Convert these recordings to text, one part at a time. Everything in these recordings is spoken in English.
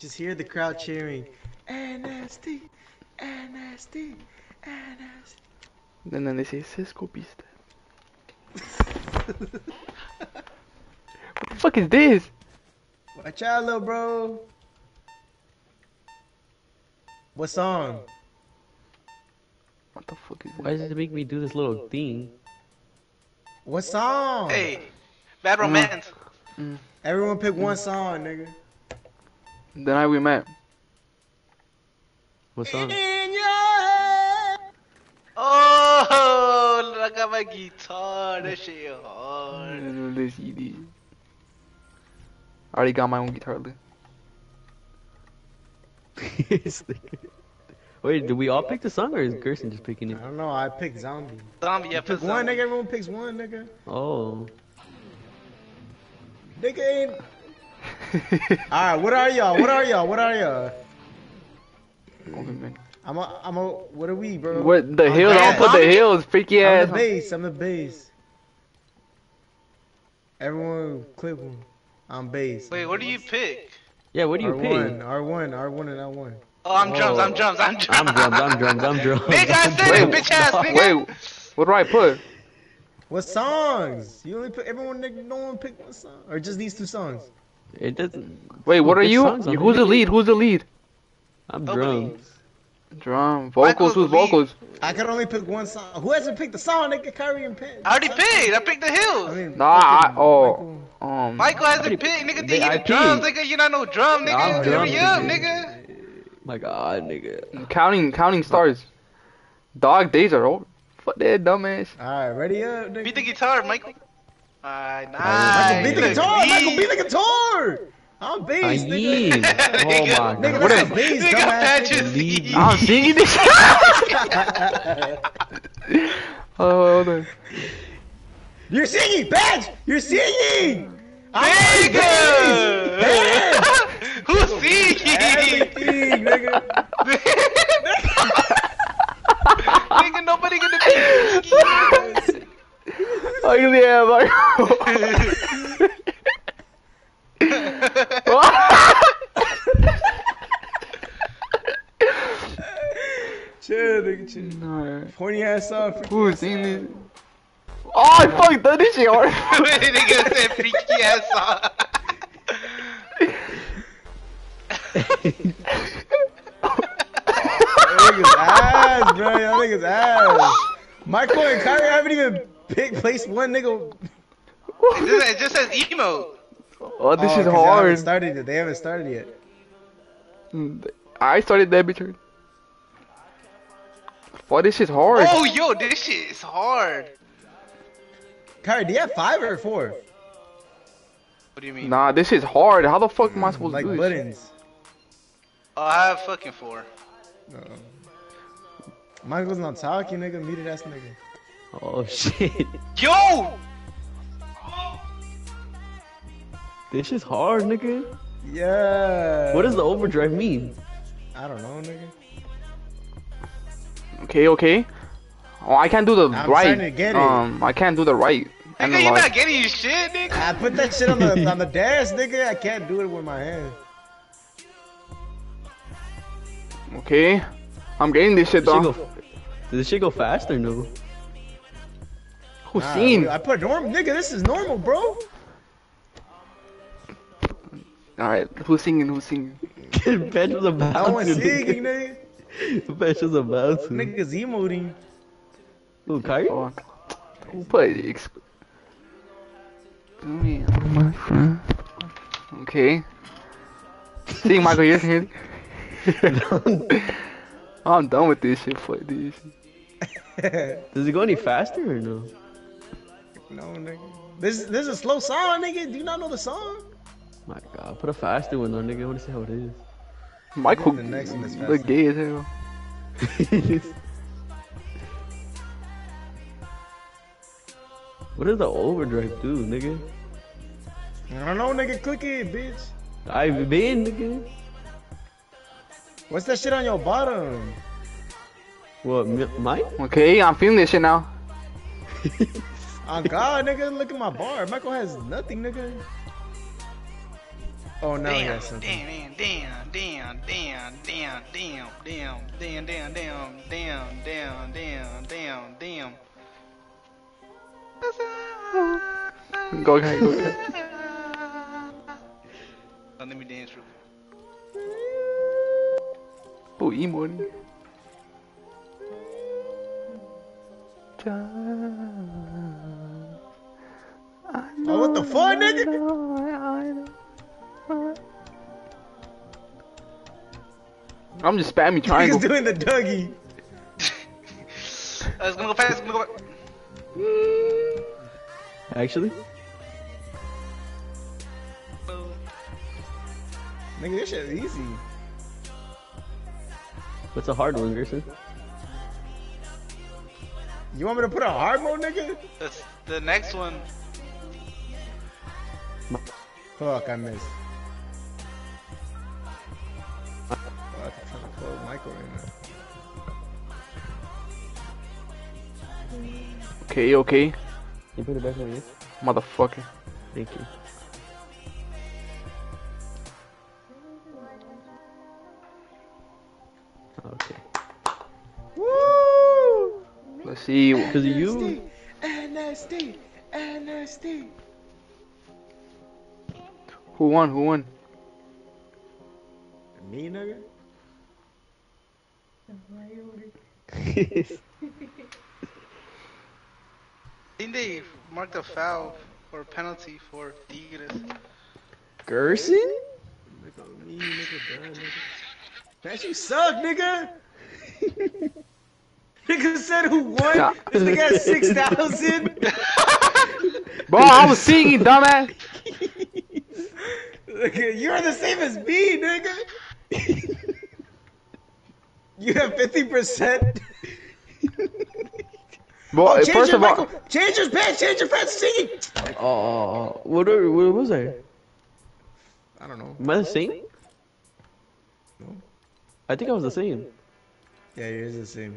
Just hear the crowd cheering. NST, NST, NST. And then they say Cisco Pista. What the fuck is this? Watch out, little bro. What song? What the fuck is this? Why does it make me do this little thing? What song? Hey, Bad Romance. Everyone pick one song, nigga. The night we met. What song? In your Oh, I got my guitar. That shit hard. This CD. I already got my own guitar. Look. Wait, did we all pick the song or is Gerson just picking I it? don't know. I picked Zombie. Zombie, yeah, Pick put one, zombie. nigga. Everyone picks one, nigga. Oh. Nigga ain't. Alright, what are y'all? What are y'all? What are y'all? What are we, bro? What the I'm hills? bad. Don't put the hills, freaky I'm ass. the bass. I'm the bass. Everyone click one. I'm bass. Wait, what do you pick? Yeah, what do you pick? R1, R1, and R1. Oh, I'm drums, I'm drums, I'm drums. I'm drums. Nigga, I said it, bitch ass nigga. Wait, what do I put? What songs? You only pick everyone. Nigga, no one pick one song, or just these two songs. It doesn't. Wait, what are Which you? songs on Who's the it? lead? Who's the lead? I'm Nobody. drums. Drum, vocals. Michael's Who's the lead. vocals? I could only pick one song. Who hasn't picked the song? Nigga, Kyrie and Penn. I already picked. I picked the hills. I mean, Nah, fucking Michael. Michael hasn't picked. Nigga, They- you I the drums, picked. nigga. You not no drum, nigga. I'm drums, Hurry up, nigga. nigga. My God, nigga. Counting stars. Dog days are over. Fuck that dumbass. All right, ready up, nigga. Beat the guitar, Michael. Alright, Michael, nice. beat the guitar. Michael, beat the guitar. I'm bass, nigga. Oh my God. Nigga, What that's is- a bass, Nigga, dumbass. Patches. Nigga. I'm singing this. Hold on. You're singing, Badge. You're singing. Nigga! Who's singing? Everything, nigga. Nigga, nobody gonna be Oh, yeah, like. Chill, nigga, chill. No. Pointy ass song. Who's singing this? Oh, I fucked up this shit hard. Nigga said freaky ass song. Y'all niggas ass, bro. Y'all niggas ass. Michael and Kyrie haven't even placed one nigga. It just says emo. Oh, this is 'cause They haven't hard. started it. They haven't started yet. I started that bitch. Fuck, this shit's hard. Oh, yo, this shit is hard. Kyrie, do you have 5 or 4? What do you mean? Nah, this is hard. How the fuck am I supposed Like to do this? buttons. Oh, I have fucking 4. Michael's not talking, nigga. Muted ass nigga. Oh shit. Yo! This is hard, nigga. Yeah. What does the overdrive mean? I don't know, nigga. Okay. Oh, I can't do the I'm right. trying to get it. I can't do the right. Nigga, you're analog. not getting your shit, nigga. I put that shit on the desk, nigga. I can't do it with my hand. Okay. I'm getting this shit Does though. this shit go fast or no? Who's singing? I put normal, nigga. This is normal, bro. Alright, who's singing? Bench was about No one's to. singing, nigga. Bench was about to. Niggas emoting. Who, Kyrie? Fuck. Who put Do me, my friend. Okay. Sing, Michael, you're singing. I'm done with this shit. Fuck this. Does it go any faster or no? No, nigga. This is a slow song, nigga. Do you not know the song? My God, put a faster one on, nigga. I want to see how it is. Michael, The next one is look faster. gay as hell. What does the overdrive do, nigga? I don't know, nigga. Click it, bitch. I've been, nigga. What's that shit on your bottom? What, mine? Okay, I'm feeling this shit now. Oh God, nigga. Look at my bar. Michael has nothing, nigga. Oh, now I Damn, got something. damn, damn, damn, damn, damn, damn, damn, damn, damn, damn, damn, damn, damn, damn, damn. Go ahead, go ahead. Let me dance real quick. Oh, emo. Oh, what the fuck, nigga? I'm just spamming triangle. Nigga's doing the Dougie. It's gonna go fast, it's gonna go fast. Actually? Nigga, this shit is easy. What's a hard one, Gerson? You want me to put a hard mode, nigga? That's the next one. Fuck, I missed. Fuck, I'm trying to close Michael right now. Okay, okay. You put it back on you? Motherfucker. Thank you. Okay. Woo! Let's see. Because of you? NSD, NSD. Who won? Who won? Me, nigga? Didn't they mark the foul or penalty for Tigres? Gerson? Nigga, me, nigga, done, nigga. Man, you suck, nigga. Nigga said who won? Nah. This nigga has 6,000. Bro, I was singing, dumbass. Nigga, you're the same as me, nigga. You have 50%. Bro, Oh, change first your of all, Michael. Change your pants. Change your pants. Singing. Oh, what was I? I don't know. Am I the same? No. I think I was the same. Yeah, yours is the same.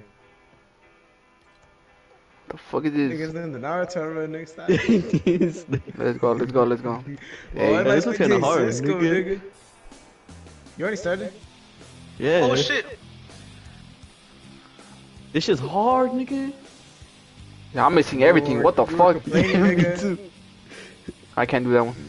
the fuck is this? Niggas in the Naruto run next time. Let's go, let's go, let's go. Hey, this was kinda hard, nigga. You already started? Yeah. Oh shit! This shit's hard, nigga. Yeah, I'm missing everything. What the You were fuck? complaining, nigga. I can't do that one.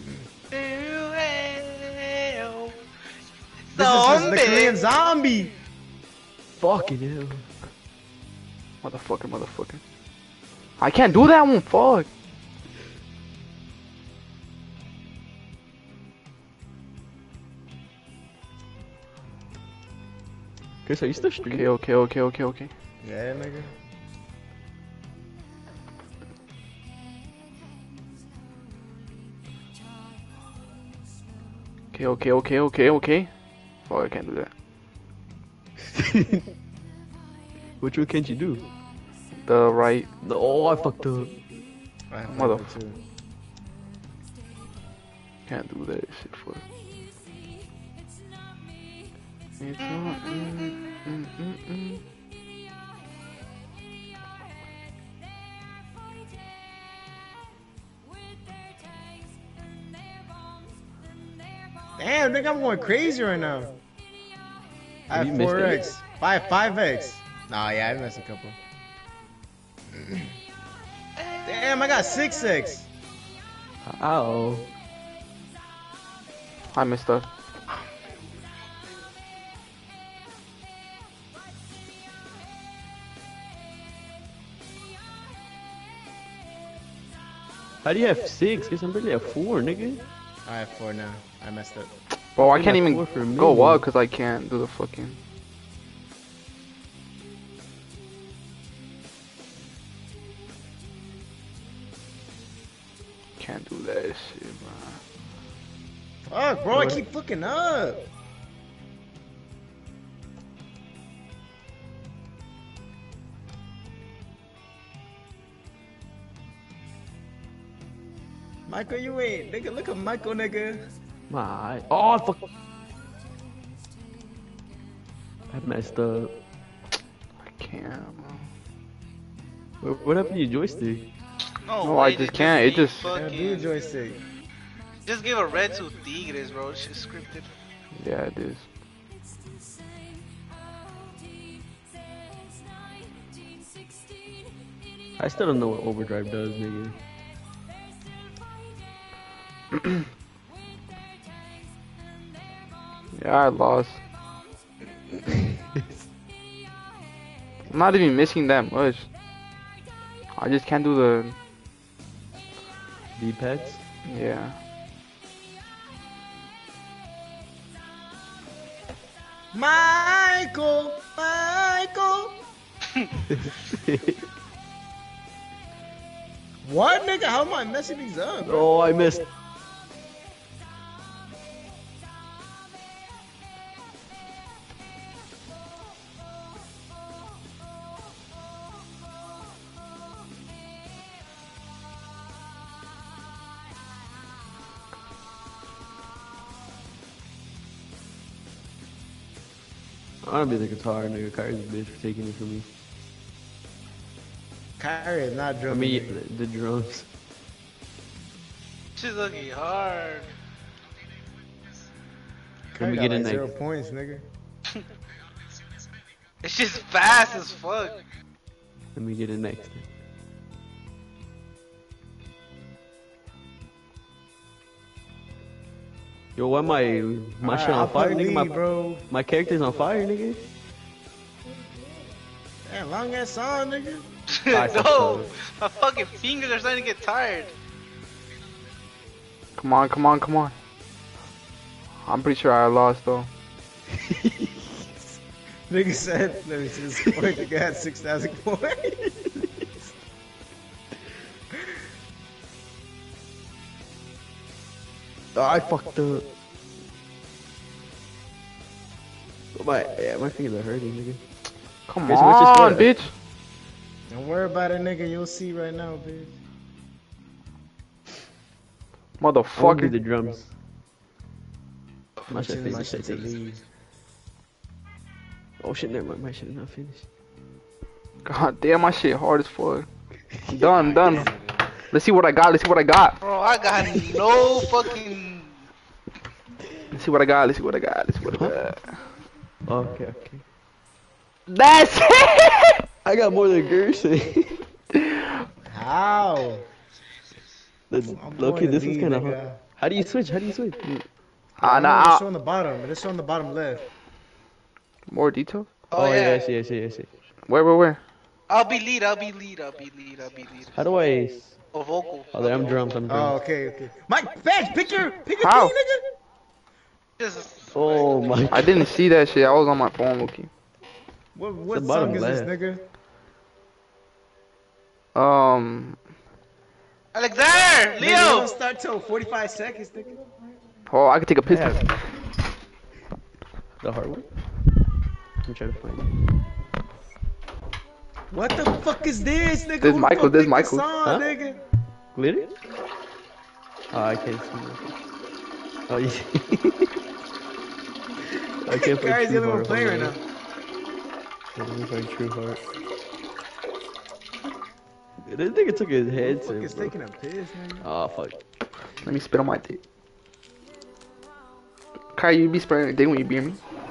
This is the Korean zombie. Fucking hell. Motherfucker, motherfucker. I can't do that one. Fuck. Chris, are you still streaming? Okay. Yeah, nigga. Okay. Fuck, I can't do that. Which one can't you do? The right. Oh, I fucked up. Mother- Can't do that shit. Fuck. It's not. Damn, nigga, I'm going crazy right now. I have You missed 4x. 5x. Nah, yeah, I missed a couple. Damn, I got 6x. Ow. I messed up. How do you have 6? Guess I'm barely at 4, nigga. I have 4 now. I messed up. Bro, I I can't got even 4 for a go minute. up because I can't do the fucking. Can't do that shit, bro. Fuck, bro, I keep fucking up. Michael, you ain't. Nigga, look at Michael, nigga. My. Oh, fuck. I messed up. I can't, bro. What happened to your joystick? No, I way, just they can't, it me just- Yeah, do fucking- joystick. Just give a red to Tigres, bro. This shit's scripted. Yeah, it is. I still don't know what overdrive does, nigga. Yeah, I lost. I'm not even missing that much. I just can't do the. D-pads? Yeah. Michael. What, nigga? How am I messing these up? Bro? Oh, I missed. I'm gonna be the guitar, nigga. Kyrie's a bitch for taking it from me. Kyrie is not I drumming. mean, the drums. She's looking hard. Let me Kyrie get got in like there. 0 points, nigga. It's just fast as fuck. Let me get in next. Yo, why my shit on fire, nigga? Bro. My character's on fire, nigga. Damn, long ass song, nigga. No, my fucking fingers are starting to get tired. Come on, come on, come on. I'm pretty sure I lost though. Nigga said, let me see this point. Nigga had 6,000 points. Oh, I fucked up. My fingers are hurting, nigga. Come Guys, what's your on, score? bitch. Don't worry about it, nigga. You'll see right now, bitch. I won't do the Motherfucker. drums. My Shit, shit my finished, I shit to think. leave. Oh shit, never mind. My shit is not finished. God damn, my shit hard as fuck. Done, done. Let's see what I got. Let's see what I got. Bro, I got no fucking. Let's see what I got. Let's see what I got. Let's see what I got. Okay. That's it. I got more than Gerson. How? I'm Loki, going this to is lead, kind of nigga. hard. How do you switch? Ah, It's nah. on the bottom. It's on the bottom left. More details? Oh, yeah. I see. Where? I'll be lead. How do I? Oh, vocal. Oh, there, I'm drums. Oh, okay. Mike, Badge, pick your How? thing, nigga. Just. Oh my. I didn't see that shit. I was on my phone looking. What the bottom song is left. this, nigga? Alexander! Nigga, you Leo! don't start till 45 seconds, nigga. Oh, I could take a pistol. The hard one. I'm trying to find it. What the fuck is this, nigga? This Who the Michael, fuck this picked Michael. Song, Huh? nigga? Glitter? Oh, I can't see nothing. Oh, you see? I can't find Kyrie's the True only one Heart. playing right Hold now. on. Let me find True Heart. This nigga took his Who the fuck headset, is bro. taking a piss, nigga? Oh, fuck. Let me spit on my dick. Kai, you be spraying your dick when you beat me?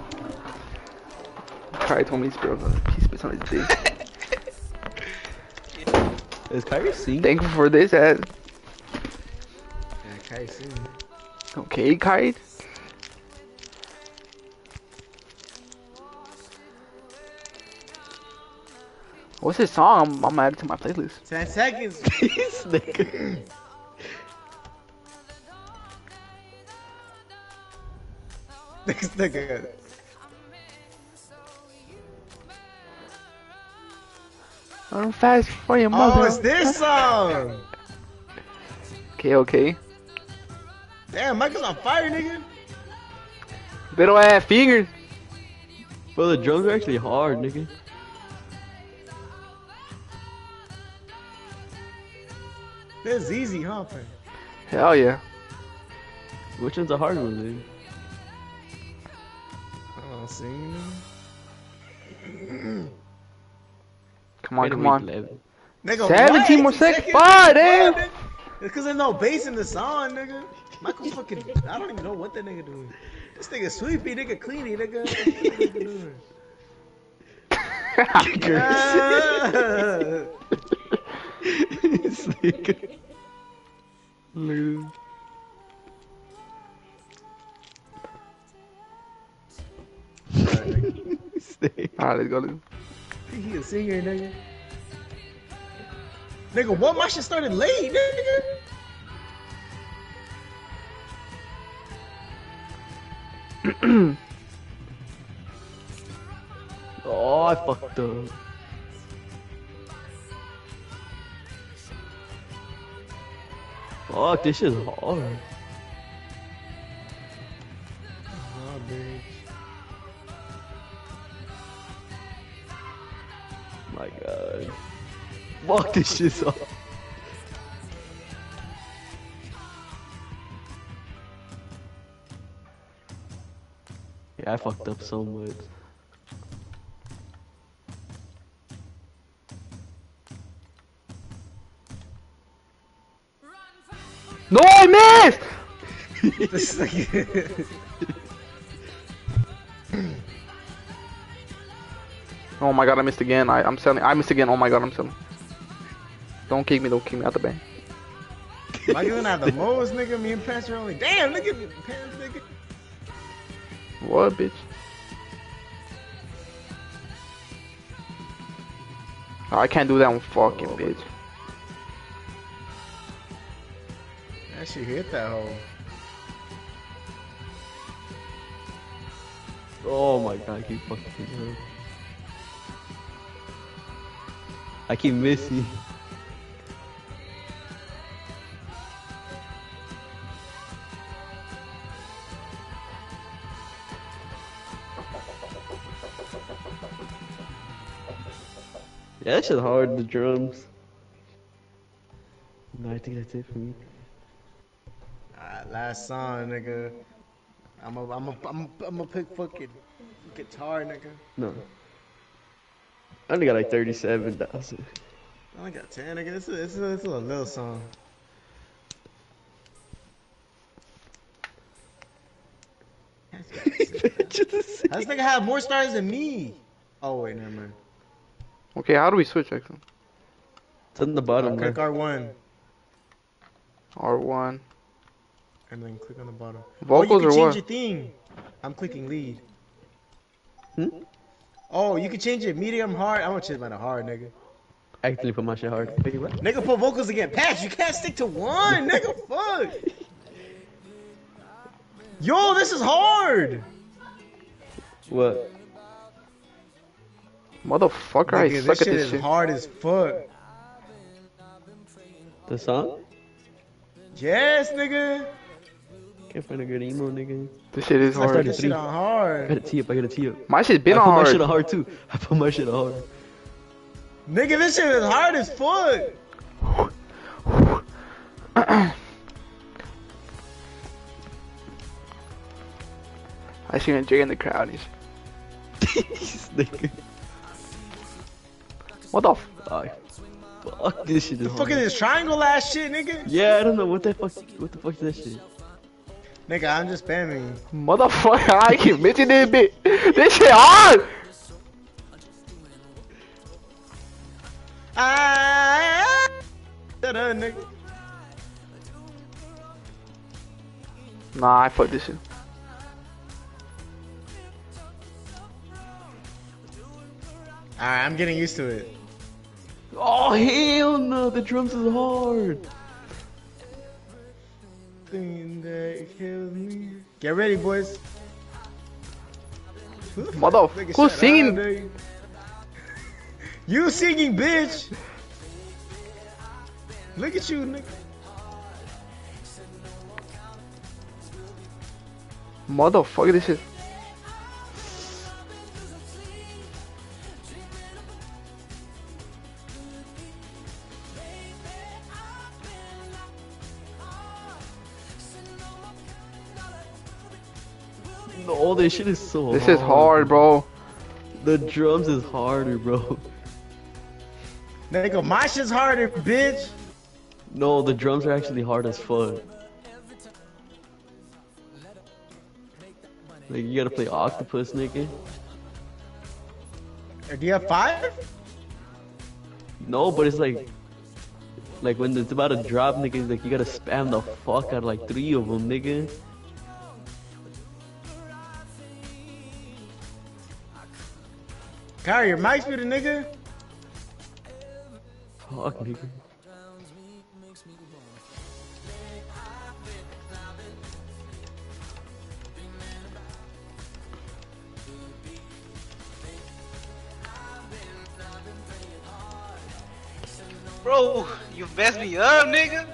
Kai told me he spits on his dick. Is Kyrie singing? Thankful for this, ass. Yeah, Kyrie seen. Okay, Kai. What's his song? I'm gonna add it to my playlist. 10 seconds. This nigga. This nigga. I'm fast for your mother. Oh, it's this song. Okay. Damn, Michael's on fire, nigga. Little ass fingers. Bro, the drums are actually hard, nigga. This is easy, huh, fam? Hell yeah. Which one's a hard one, dude? Oh, see. Come on. Nigga, Nigga, 17 what? more seconds. 18 Fuck, damn. What, nigga? Because there's no bass in the song, nigga. Michael fucking, I don't even know what that nigga doing. This nigga sweepy, nigga cleany, nigga. What that nigga doing? This nigga. Lose. Alright, let's go. He a singer, nigga. Nigga, what? My shit started late, nigga. Oh, I fucked up. Fuck, this shit's hard. Oh, bitch. My god. Fuck, this shit's hard. Yeah, I fucked up so much. No, I missed! This nigga. Oh my god, I missed again. I'm selling. I missed again. Oh my god, I'm selling. Don't kick me out the bank. Mike gonna have the most, nigga. Me and Pants are only. Damn, look at me, Pants, nigga. What, bitch? Oh, I can't do that one, fucking bitch. That shit hit that hole. Oh my god, I keep fucking up. I keep missing. Yeah, that shit's hard, the drums. No, I think that's it for me. Alright, last song, nigga. I'm a pick fucking guitar, nigga. No. I only got like 37,000. I only got 10, nigga. This is a little song. This nigga have more stars than me. Oh wait, never mind. Okay, how do we switch, actually? It's on the bottom Click there. R1 R1. and then click on the bottom. Vocals you or can what? change your theme. I'm clicking lead. Hmm? Oh, you can change it medium, hard. I'm gonna change mine to hard, nigga. I actually put my shit hard. Wait, what? Nigga, put vocals again. Patch, you can't stick to one, nigga. Fuck. Yo, this is hard. What? Motherfucker, I Nigga, suck this at shit this is shit. hard as fuck. The song? Yes, nigga. Can't find a good emo, nigga. This shit is I put hard. this shit on I hard. gotta tee up, I gotta tee up. My shit's been I on put my hard. shit on hard too. I put my shit on hard. Nigga, this shit is hard as fuck. I see Jay in the crowd. He's, This nigga. what the f? Oh, fuck, this shit is Fuck hard. is this triangle ass shit, nigga? Yeah, I don't know what the fuck is that shit. Nigga, I'm just spamming. Motherfucker, I keep missing this bit. This shit hard! Shut up, nigga. Nah, I fuck this shit. Alright, I'm getting used to it. Oh, hell no, the drums is hard. Thing that kills me. Get ready, boys. Motherfucker, Nigga, who's shut singing? up, nigga. You singing, bitch. Look at you, nigga. Motherfucker, this shit. No, this shit is so hard. This is hard, bro. The drums is harder, bro. Nigga, my shit's harder, bitch. No, the drums are actually hard as fuck. Like, you gotta play octopus, nigga. Do you have 5? No, but it's like when it's about to drop, nigga, like you gotta spam the fuck out of like 3 of them, nigga. Kyrie, your mic's muted, nigga. Fuck, nigga. Bro, you messed me up, nigga.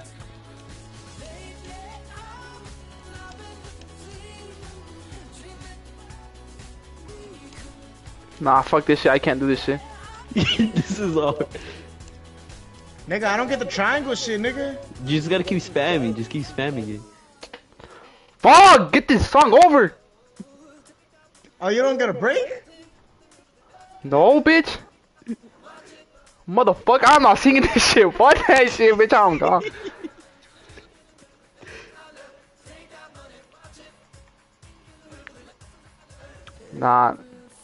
Nah, fuck this shit. I can't do this shit. This is hard. Nigga, I don't get the triangle shit, nigga. You just gotta keep spamming. Just keep spamming it. Fuck! Get this song over! Oh, you don't get a break? No, bitch. Motherfucker, I'm not singing this shit. Fuck that shit, bitch. I'm gone. Nah.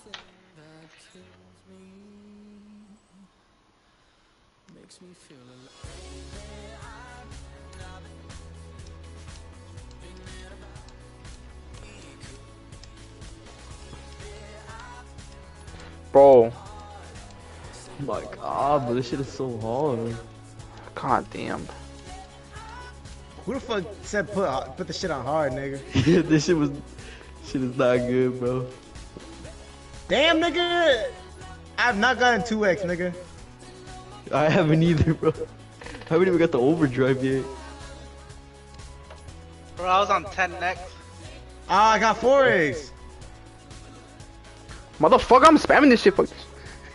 Bro. Oh my god, but this shit is so hard. God damn. Who the fuck said put the shit on hard, nigga? Yeah, this shit is not good, bro. Damn, nigga. I have not gotten 2x, nigga. I haven't either, bro. I haven't even got the overdrive yet. Bro, I was on 10x. Ah, I got 4x. Motherfucker, I'm spamming this shit. Fuck this.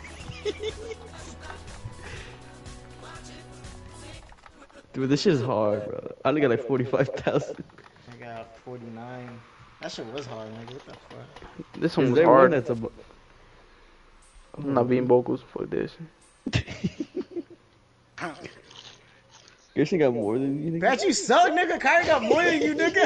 Dude, this shit is hard, bro. I only got like 45,000. I got 49. That shit was hard, nigga. What the fuck? This Is one was there one hard. that's I'm not being vocals for this. Gerson got more than you, nigga? Bet you suck, nigga. Kyrie got more than you, nigga.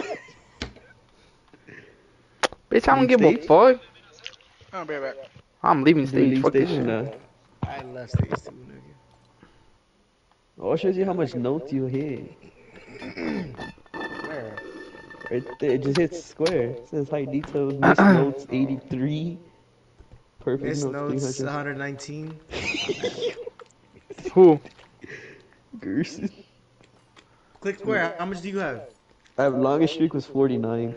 Bitch, I don't give a Stage? fuck. I'll be right back. I'm leaving stage. Leave Fuck this station shit. now. I left stage 2, nigga. Oh, it shows you how much notes you hit. Where? Right there, it just hits square. It says high details, missed notes 83. Perfect Miss notes notes 300. 119. Who? Gerson. Click square. How much do you have? I have longest streak was 49.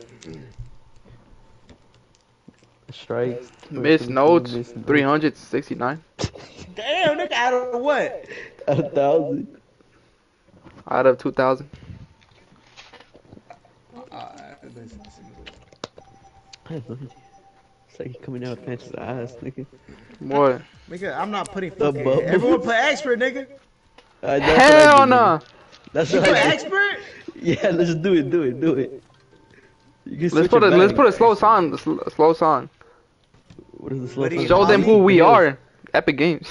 Strikes. Miss 22, notes, missed notes. 369. Damn, nigga. Out of what? Out of 1,000. Out of 2,000. It's like you coming out with Panch's ass, nigga. What? Nigga, I'm not putting The fucking. bubble. Everyone play expert, nigga. That's what I Hell do, no! nigga. That's You what play I do. expert? Yeah, let's do it. You can Let's switch put it a back. slow song. A slow song. What is the slow What do you- song? Show them who we Yes. are. Epic Games.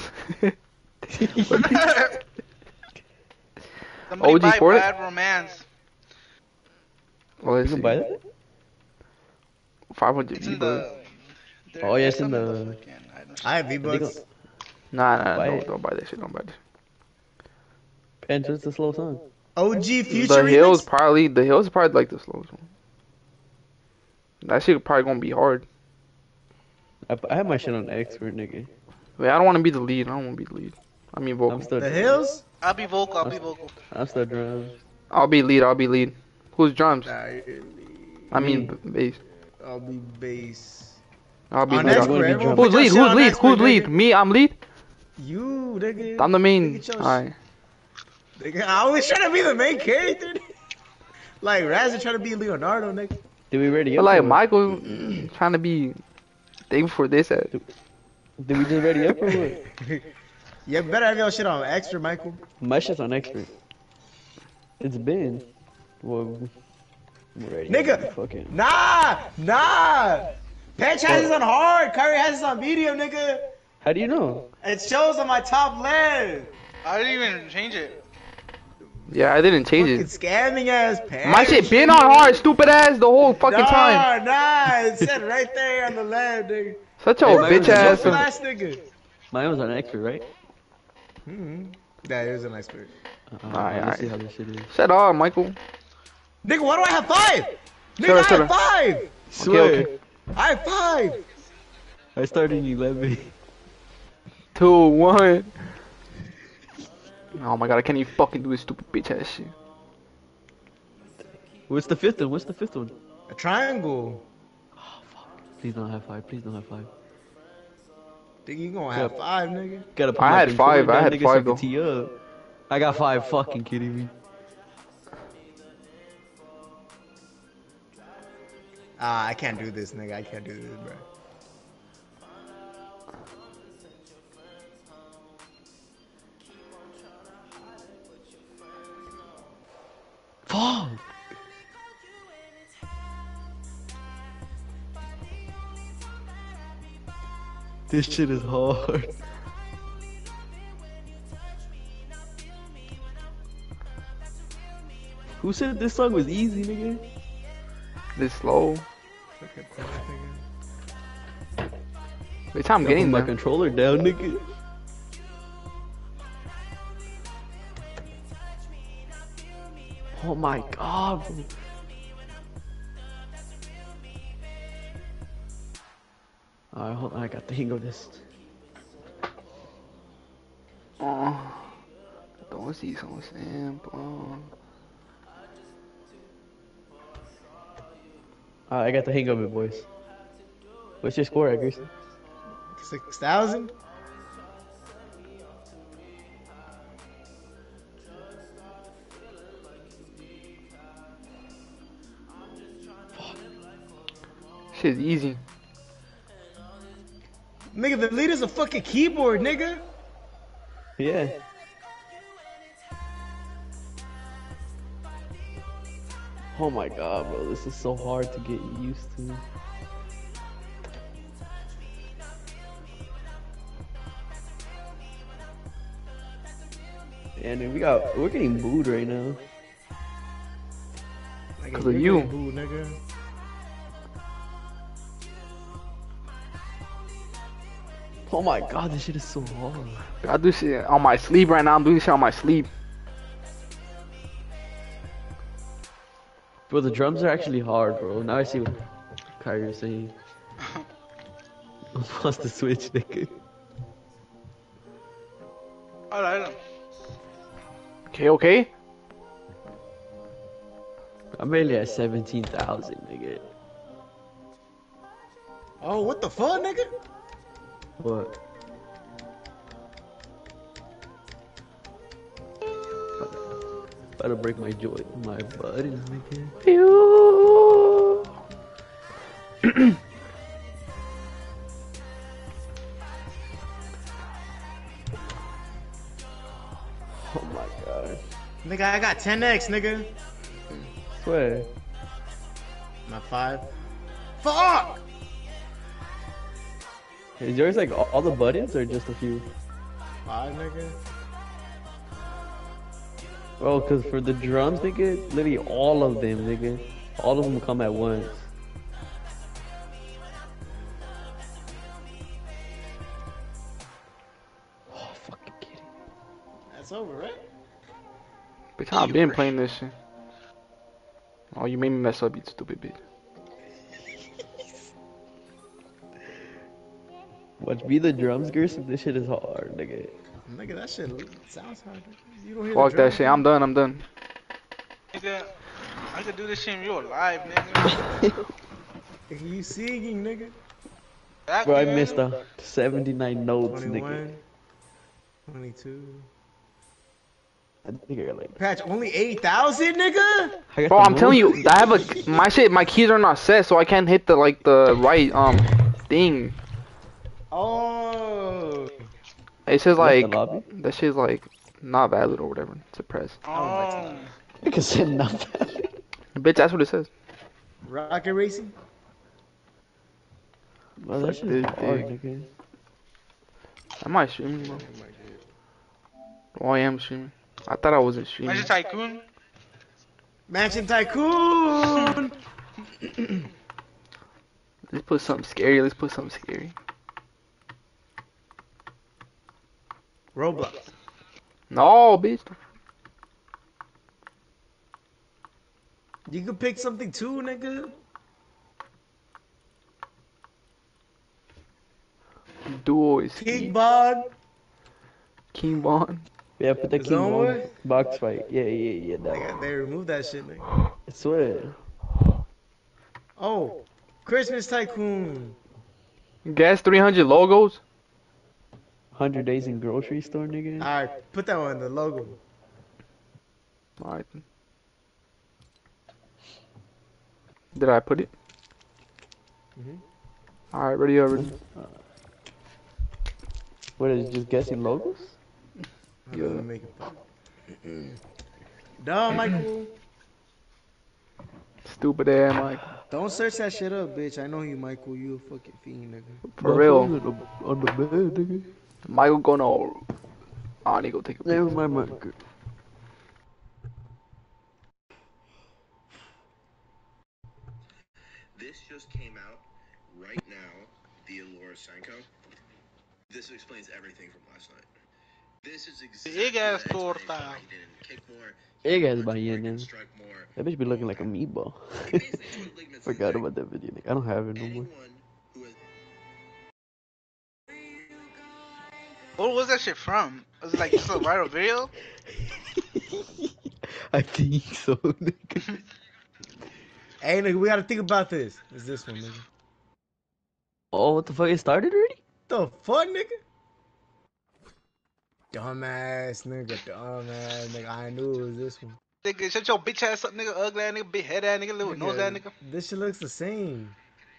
Somebody OG buy for it? Bad Romance. Well, You let's can see. buy that? 500 It's in V-Bucks. the. Oh, yeah, it's in some of the- fucking items. I have V-Bucks. Nah, Buy no, it. don't buy that shit. Don't buy that. Panch, what's the slow song? OG Future The hills remix? probably like the slowest one. That shit probably gonna be hard. I have my shit on expert, nigga. Wait, I don't want to be the lead. I don't want to be the lead. I mean vocal. I'm still. The Hills? I'll be vocal. I'm still drums. I'll be lead. Who's drums? Nah, I mean bass. I'll be bass. I'll be On lead. expert, wanna be everyone drum- Who's put your lead? shit Who's on lead? expert, Who's lead? nigga. Me, I'm lead. You, nigga. I'm the main. Look at your Alright. Nigga, I always try to be the main character. Like Raz trying to be Leonardo, nigga. Did we ready But up? like or what? Michael trying to be thing for this at. Did we just ready up or what? You better have your shit on extra, Michael. My shit's on expert. It's been. Well, I'm ready. Nigga. Fucking. Nah. Patch has his on hard. Kyrie has his on medium, nigga. How do you know? It shows on my top left. I didn't even change it. Yeah, I didn't change Fucking it. scamming ass pants. My shit been on hard, stupid ass, the whole fucking time. Nah, it said right there on the left, nigga. Such a Hey, Look mine at bitch was an the ass. extra. last nigga. Mine was an extra, right? That is a nice bird. Alright, Let's see alright. how this shit is. Shut up, Michael. Nigga, why do I have 5? Nigga, Shut up, I shut have up. 5. Swear. okay. I have 5. I started in 11. 2, 1. Oh my god, I can't even fucking do this stupid bitch ass shit. What's the fifth one? What's the fifth one? A triangle. Please don't have 5. Please don't have 5. Nigga, you gonna have 5, nigga. Gotta put I my had controller 5, I down, had nigga, 5 so I can though. tee up. I got 5. Fucking kidding me. I can't do this, nigga. I can't do this, bro. Fuck. This shit is hard. Who said this song was easy, nigga? This slow. Look at that, nigga. Bitch, I'm Gotta getting put my there. controller down, nigga. Oh my god, bro. Alright, hold on, I got the hang of this. Oh, don't see so simple. Alright, I got the hang of it, boys. What's your score, Eggers? 6,000? Shit's easy. Nigga, the leader's a fucking keyboard, nigga. Yeah. Oh my god, bro, this is so hard to get used to. And then we're getting booed right now. Nigga, 'Cause of you're you. getting booed, nigga. Oh my god, this shit is so hard. I do shit on my sleep right now. I'm doing shit on my sleep. Bro, the drums are actually hard, bro. Now I see what Kyrie's saying. Wants to switch, nigga. Alright. Okay, okay. I'm barely at 17,000, nigga. Oh, what the fuck, nigga? What? About to break my buttons, nigga. Pew. Oh my god. Nigga, I got 10x, nigga. Swear. My 5. Fuck! Is yours like all the buttons or just a few? 5, nigga. Bro, cause for the drums, nigga, literally all of them, nigga. All of them come at once. Oh, fucking kidding. That's over, right? Bitch, I've been playing this shit. Oh, you made me mess up, you stupid bitch. Watch me the drums, Gerson. This shit is hard, nigga. Nigga, that shit sounds hard. You don't hear Fuck the that drums, shit. I'm done. I'm done. Nigga, I could do this shit in real life, nigga. nigga. You singing, nigga. Bro, I Exactly, missed nigga. 79 notes, nigga. 21. 22. I think I got like. Patch, only 8,000, nigga? I got Bro, the I'm telling most. you, I have a my keys are not set, so I can't hit the right thing. Oh. It says Left the like lobby? that shit's like not valid or whatever. Suppressed. Oh, Nigga said nothing. Bitch, that's what it says. Rocket Racing? Bro, that Fuck shit is this hard, dick. nigga. Am I streaming, bro? Oh, I am streaming. I thought I wasn't streaming. Mansion Tycoon. Mansion Tycoon. Let's put something scary. Let's put something scary. Roblox. No, bitch. You could pick something too, nigga. Duo is King Bond. King Bond. Yeah, put the Is king that on one? box fight. Yeah, that. They removed that shit, nigga. I swear. Oh, Christmas Tycoon. Gas 300 logos. 100 days in grocery store, nigga. Alright, put that one in the logo. Alright. Did I put it? Alright, ready up. Ready. What is it, just guessing logos? Yeah. Make it pop. Dumb, Michael. Stupid ass Mike. Don't search that shit up, bitch. I know you, Michael. You a fucking fiend, nigga. For real. On the bed, nigga. Michael gonna. I need to go take a picture. Never mind, Michael. This just came out right now, the Allure Senko. This explains everything from last night. This is exactly Big ass the explanation torta. why he didn't kick more, Big ass punch more, bahia, he nigga. didn't strike more. That bitch be looking like a meatball. He basically took ligaments in his Forgot leg. about that video, nigga. I don't have it no more. Anyone who has What was that shit from? Was it like just a viral video? I think so, nigga. Hey, nigga, we gotta think about this. It's this one, nigga. Oh, what the fuck? It started already? The fuck, nigga? Dumbass, nigga. I knew it was this one. Nigga, shut your bitch ass up, nigga. Ugly ass nigga, big head ass nigga, little nose ass nigga. This shit looks the same.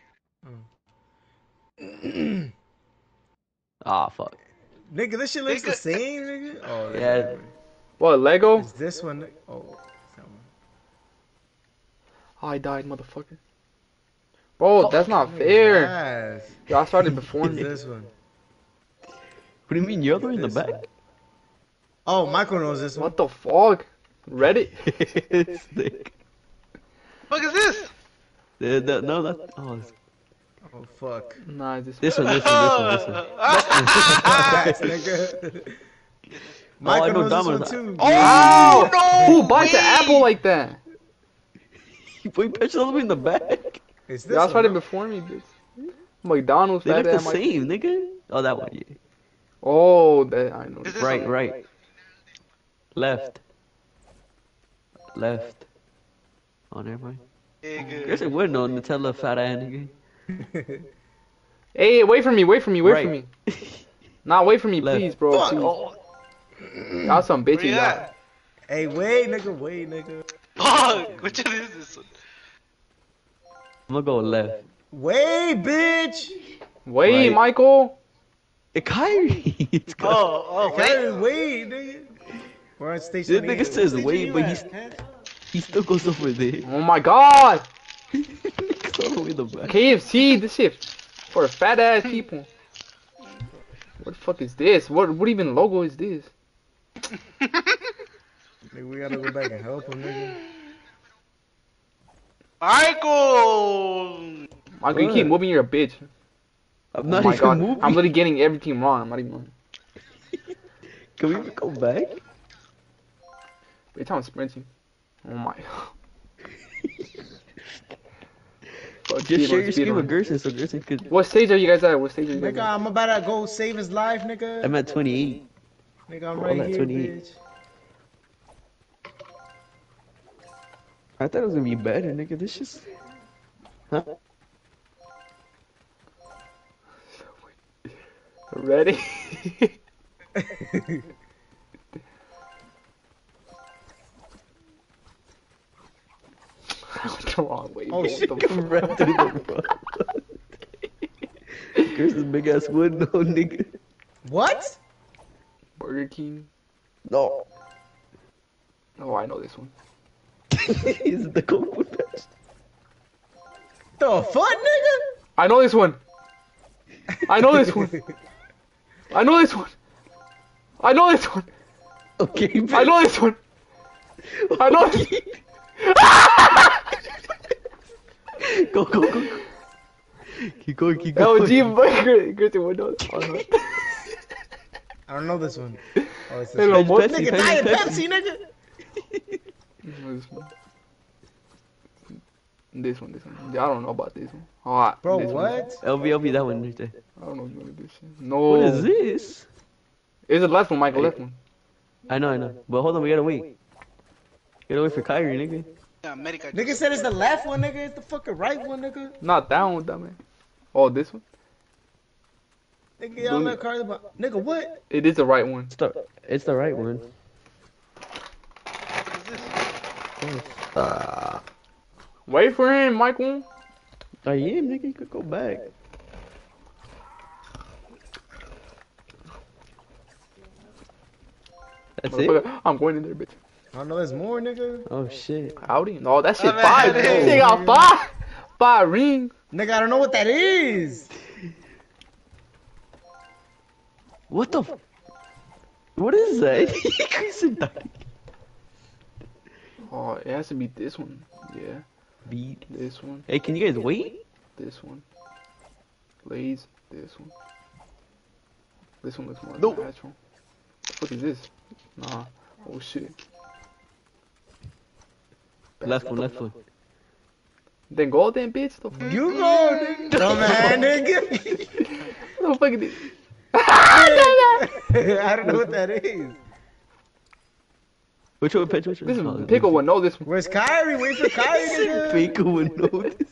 Ah, fuck. Nigga, this shit looks the Nigga. same, nigga. Oh, Yeah. yeah. What, Lego? It's this one. Oh, it's that one. I died, motherfucker. Bro, that's not fair. Yes. Yo, I started before It's me. this one. What do you mean, you're the in the This back? one. Oh, Michael knows this one. What the fuck? Reddit? Sick. Fuck is this? No, that's... Oh, it's- Oh, fuck. Nah, it's this one. Yes, nigga. Michael I know knows this one Domino's. too. Oh! no Who bites an way. apple like that? Boy, you pitched all the way in the back. It's this Y'all one. started bro. before me, bitch. McDonald's, They fat look the ass Mike. same, nigga. Oh, that one, yeah. Oh, that I know. Is this Right, one? right. Left. Left. Oh, never mind. Nigga. Guess it would know Nutella fat ass nigga. Hey, wait for me, wait for me, wait for Right. me. Nah, wait for me, Left. please, bro. Fuck. Please. Oh. Y'all some Where bitches, you y'all. at? Hey, wait, nigga. Fuck, which one is this one? I'm gonna go left. Wait, bitch. Wait, Right. Michael. Kyrie! It's Kyrie. Oh, Hey, wait. wait, nigga. We're on station. This nigga 8. says What wait, station but you he's- at, man? He still goes over there. Oh my god. Nigga's all the way in the back. KFC, this shit for fat ass people. What the fuck is this? What even logo is this? Nigga, we gotta go back and help him, nigga. Michael! Michael, you keep What? moving, you're a bitch. I'm Oh not my even god, moving. I'm literally getting everything wrong. I'm not even lying. Can we even go back? Bitch, I'm sprinting. Oh my. Fuck, Just share speedrun, your screen with speedrun. Gerson so Gerson could... What stage are you guys at? What stage are you guys Nigga, at? I'm about to go save his life, nigga. I'm at 28. Nigga, I'm all right at here, 28. bitch. I thought it was gonna be better, nigga. This just... Huh? Ready? I went the wrong way. Oh, bro. shit. What the fuck? Right through the front. Gerson's big ass wood, no, nigga. What? Burger King. No. Oh, I know this one. Is it the Coke food patch? The fuck, nigga? I know this one. I know this one. I know this one. I know this one. Okay, I know this one. I know this. Go, go, go, go. Keep going, keep going. LG, but Christian would know. Oh, no. I don't know this one. Oh, it's this Hello, one. boy. Pepsi, Nigga, Diet Pepsi, nigga. This one. This one. Yeah, I don't know about this one. Alright. Bro, this what? LV, that one right there. One. I don't know if you want to do this shit. No. What is this? It's the left one, Michael. Hey. Left one. I know. But hold on, we gotta wait. Gotta wait for Kyrie, nigga. Yeah, America. Nigga said it's the left one, nigga. It's the fucking right one, nigga. Not that one, dumbass. Oh, this one? Nigga, y'all let Carly. Nigga, what? It is the right one. It's the right one. Wait for him, Michael. I am, nigga. You could go back. That's it? Motherfucker, I'm going in there, bitch. I don't know. There's more, nigga. Oh shit. Howdy? No, that shit Oh, man, five. it This is. shit got five. Five rings. Nigga, I don't know what that is. What the? What is that? Chris and Donnie. Oh, it has to be this one. Yeah, Beat. this one. Hey, can you guys wait? This one. Blaze. This one. This one looks more Nope. natural. What is this? Nah. Oh shit. Left one. Then go then, bitch. The fuck? You go, nigga. Dumbass, nigga. What the fuck is this? I don't know what that is. Which one, Pitch? Which one? This is Oh, Pickle would know this one. Where's Kyrie? Wait for Kyrie, nigga. Pickle would know this.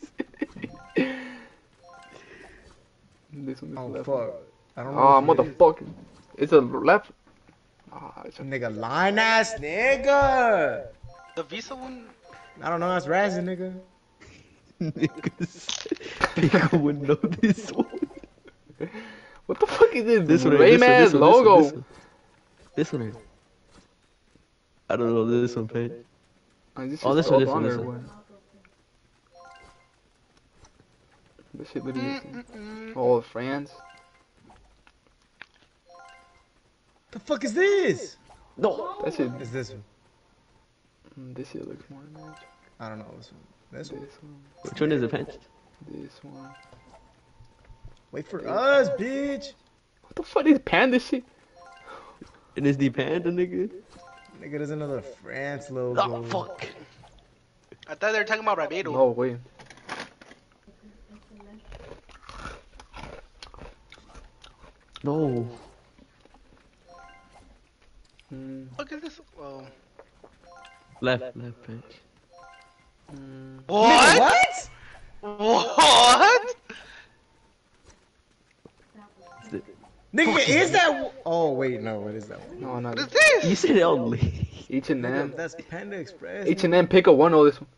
This one is Oh, left. fuck. I don't know. Ah, what it is. motherfucker. It's a left. Ah, it's a... Nigga, line ass nigga. The Visa one? I don't know. That's Razzie, nigga. Niggas. Pickle would know this one. What the fuck is this? This one. Rayman's logo. This one. I don't know this one, Pitch. This Oh, is this one, up this one, on this there, one. boy. This shit literally is... Oh, France. The fuck is this? No. That shit... It's this one. This shit looks more natural. I don't know this one. This one. This one. Which one is it, Pitch? This one. Wait for us, bitch. What the fuck is panda shit? It is the panda, nigga. Nigga, there's another France logo. Oh, fuck. I thought they were talking about Ribeiro. No way. No. What is this? Oh. Left, Pitch. What? What? What? Nigga, is that? Oh wait, no. What is that one? No, not What is this. You this? said only. H&M. Nigga, that's Panda Express. H&M Pickle one know this one.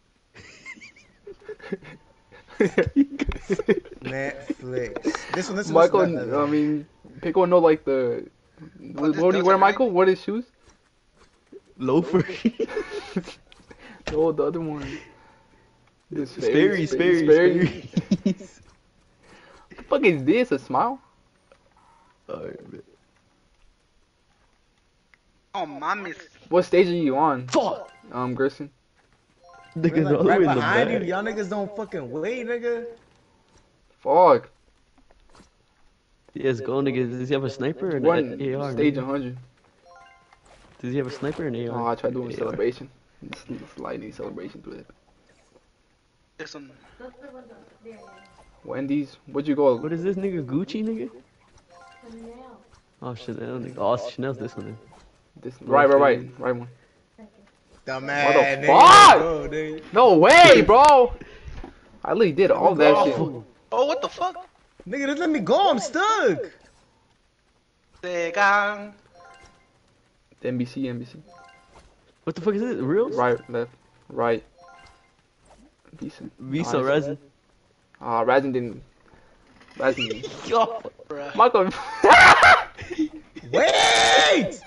Netflix. This one. Michael, This I mean, Pickle know like the... What do you wear, Michael? What is shoes? Loafer. No, the other one. This Sperry's. What the fuck is this? A smile? Alright, man. Oh, mames. What stage are you on? Fuck! Gerson? Niggas like, all the right way in the behind you. back. Y'all niggas don't fucking wait, nigga. Fuck. Yes, go niggas. Does he have a sniper or One an AR? stage nigga? 100. Does he have a sniper or an AR? Oh, I tried doing AR. celebration. It's lightning celebration to it. This one. Wendy's, what'd you go? What is this nigga? Gucci nigga? Oh, Chanel nigga. Oh, Chanel's this one. Then. This right one. Dumbass. What the nigga. fuck? Go, nigga. No way, bro. I literally did all that shit. Oh, what the fuck? Nigga, just let me go. I'm stuck. Sega. NBC. What the fuck is this? Reels? Right, left, right. Decent. Visa Nice. resin. Razin didn't. Yo. Bruh. Michael. Wait.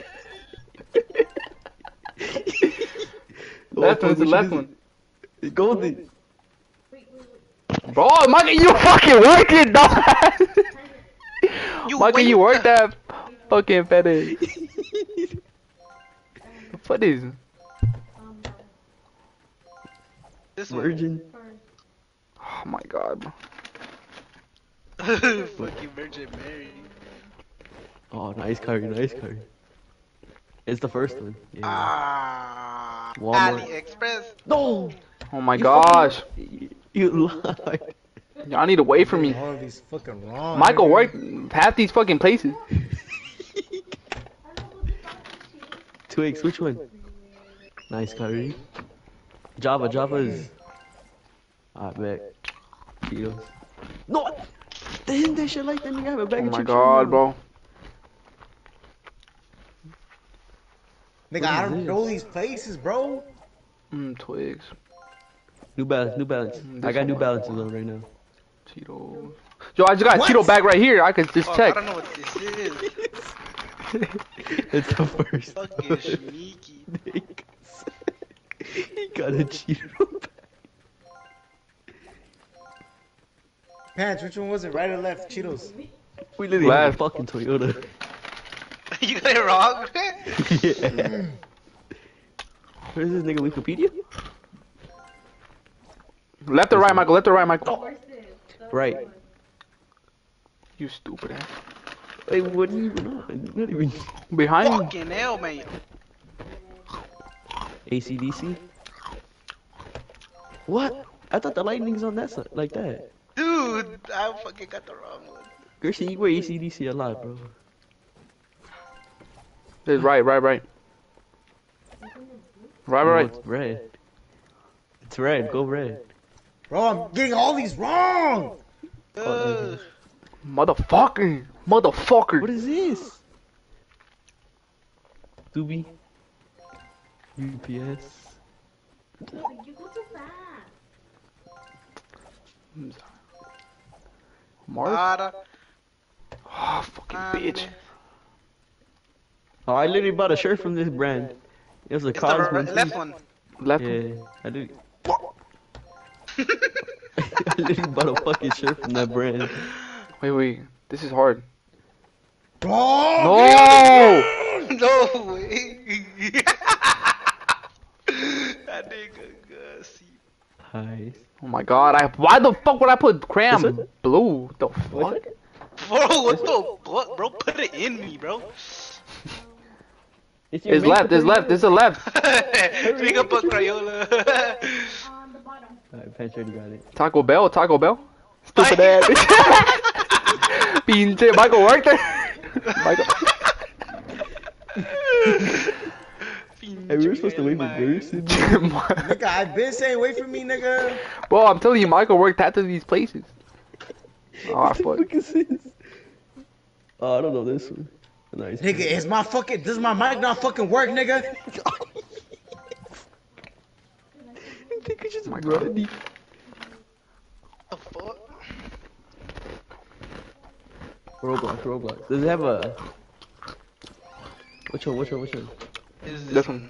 Left one's the left one. Golden. Bro, Michael, you fucking worked it, dog. Michael, you worked that fucking fetish. fuck is? This one. Virgin. Oh my god, bro. Fucking Virgin Mary. Oh, nice curry, nice curry. It's the first one. Yeah. Ah. Walmart. AliExpress. No! Oh my gosh. You lied. Y'all need to wait for me. All of these fucking wrong. Michael nigga. worked half these fucking places. Twigs, which one? Nice curry. Java is. I bet. Cheetos. No! Damn, that shit like that nigga have a bag Oh of my chips god, right now. bro. Nigga, I don't know these places, bro. Twigs. New Balance. I got New Balances on right now. Cheetos. Yo, I just got a What? Cheeto bag right here. I could just Fuck, check. I don't know what this is. It's the first. Fucking sneaky. He got a Cheeto bag. Pants, which one was it? Right or left? Cheetos. We literally have a Left. fucking Toyota. You got it wrong. Yeah. Where's this nigga Wikipedia? Left or right, Michael? Left or right, Michael? Right. You stupid ass. Wait, what are you even on? Not even Behind you. Fucking hell, man. ACDC? What? I thought the lightning's on that side, like that. Dude, I fucking got the wrong one. Gerson, you wear ACDC a lot, bro. It's right. Right. No, it's red. It's red, go red. Bro, I'm getting all these wrong. Motherfucker. What Motherfucker. is this? Doobie? UPS? You go too fast. Mark? Ada. Oh, fucking bitch. Oh, I literally bought a shirt from this brand. It was a It's Cosmo. the left one. Left. Yeah, I did. I literally bought a fucking shirt from that brand. Wait. This is hard. Bro. No! No way. That nigga see. Hi. Oh my god. Why the fuck would I put This crayon one? blue? The fuck? What? Bro, what the fuck, bro? Put it in me, bro. It's your It's left. makeup It's left. It's a left. Pick up a Crayola. On the bottom. Alright, Pants already got it. Taco Bell. Stupid ass bitch. Pinche Michael worked there. Michael. Hey, we were supposed to wait for Gerson. Nigga, I've been saying wait for me, nigga. Bro, I'm telling you, Michael worked half of these places. Oh, fuck. What is this? Oh, I don't know this one. Nice. Nigga, is my fucking, does my mic not fucking work, nigga? Nigga just my God. running. The fuck? Roblox. Does it have a... Which one? Is This one.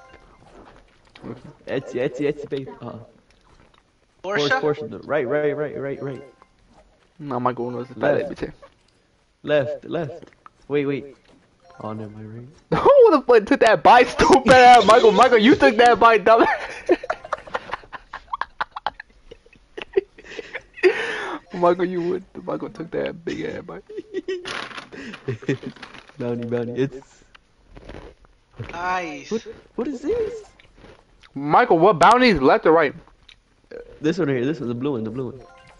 Etsy, babe. Porsche? Porsche. Right. No, Michael knows the bad bitch. Left. Wait. Oh, never mind, right? Who the fuck took that bite, stupid ass? Michael, you took that bite, dumb. Michael, you would. Michael took that big ass bite. Bounty. It's... Nice. What is this? Michael, what bounties, left or right? This one here. This is the blue one.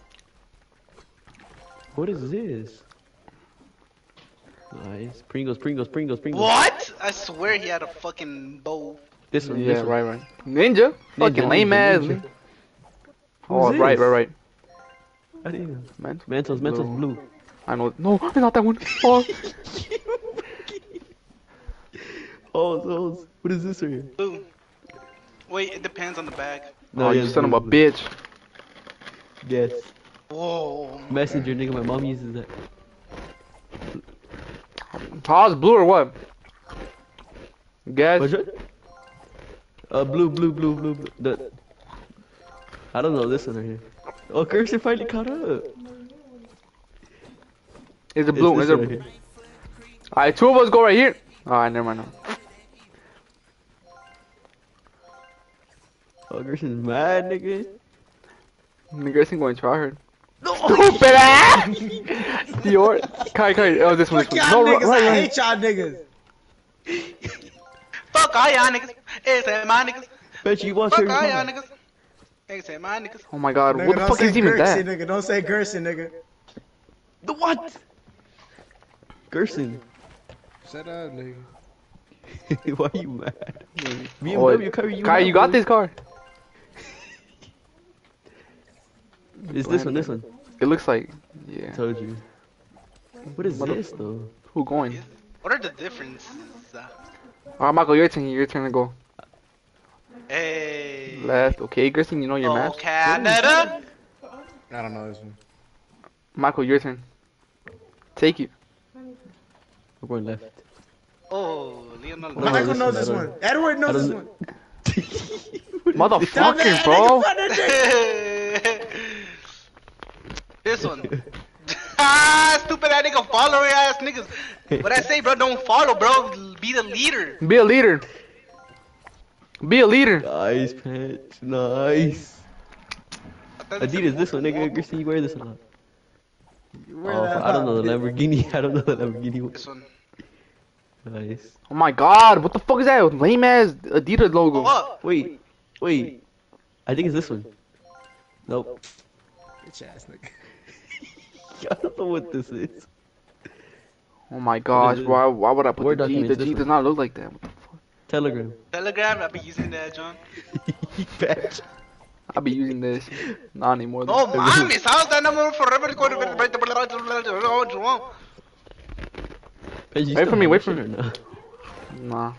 What is this? Nice. Pringles. What? I swear he had a fucking bow. This one. Yeah, right. Ninja? Fucking lame ass. Ninja. Oh, Who's right. this? I didn't even... Mentos Mentos blue. I know. No, it's not that one. Oh. Oh, what is this here? Blue. Wait, it depends on the bag. No, you son of a bitch. Yes. Whoa. Messenger, nigga. My mom uses that. Pause, blue or what? Guess. What's it? Blue. I don't know this one right here. Oh, Kirsten finally caught up. Is it blue? It's Is this it? right here. Alright, two of us go right here. Alright, never mind. Gerson's mad, nigga. Nigga, ain't going to try her. Stupid ass! Dior. Kai, oh, this one. Fuck y'all niggas, I hate y'all niggas. Fuck all y'all niggas. Hey, say my niggas. Bet you watch Fuck her. all y'all niggas. Hey, say my niggas. Oh my god, Nigga, what the don't fuck say is even Gerson, that? nigga. Don't say Gerson, nigga. The what? Gerson. Shut up, nigga. Why are you mad? Oh, BMW car Kai, you got this car? It's this one. It looks like, yeah. Told you. What is this though? Who going? What are the differences? Alright, Michael, your turn to go. Hey. Left, okay, Gerson, you know your Oh, maps. Canada. I don't know this one. Michael, your turn. Take you. We're going left. Oh, Leonardo. No, Michael listen, knows I this don't- one. Edward knows this one. Motherfucking, bro. This one. Ah, stupid ass nigga, follower ass niggas. What I say, bro? Don't follow, bro. Be the leader. Be a leader. Be a leader. Nice, Patch. Nice. Adidas, this one, nigga. Gerson, you wear this a lot. Where Oh, that I don't know the up? Lamborghini. I don't know the Lamborghini. This one. Nice. Oh my god, what the fuck is that? Lame ass Adidas logo. What? Wait. I think it's this one. Nope. Bitch ass nigga. I don't know what this is. Oh my gosh, is it? why would I put Word the G? The documents, G this does one. not look like that. What the fuck? Telegram. Telegram, I be using that, John. Patch. I'll be using this. Not anymore. Oh, though. mommy, how's that number forever? Patch, you Wait still for me, have wait that for shit me. or not? Nah.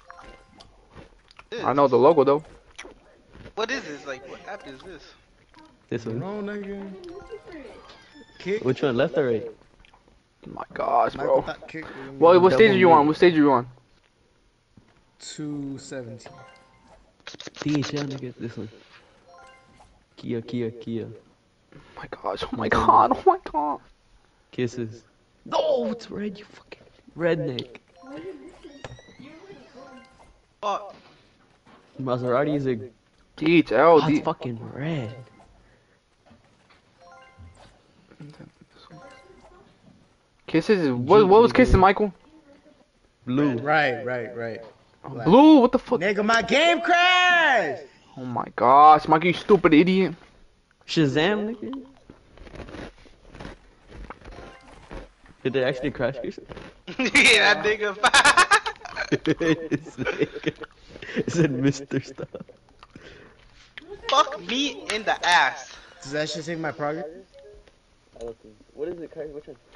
I know the logo though. What is this? Like, what app is this? This one. No, nigga. Kick. Which one, left or right? Oh my gosh, Michael bro. thought kick was gonna be What stage are Double you on? mid. What stage are you on? 217. DHL, nigga. This one. Kia. Oh my gosh, oh my god, oh my god. Kisses. No, it's red, you fucking redneck. Fuck. Maserati is a. DHL, Oh, it's fucking red. Kisses is, what was Kisses, Michael? Blue. Right. Blue, what the fuck? Nigga, my game crashed! Oh my gosh, Michael, you stupid idiot. Shazam, nigga. Did it actually crash, Kirsten? Yeah, that nigga. It said Mr. Stuff. Fuck me in the ass. Does that shit take my progress? What is it, Which one?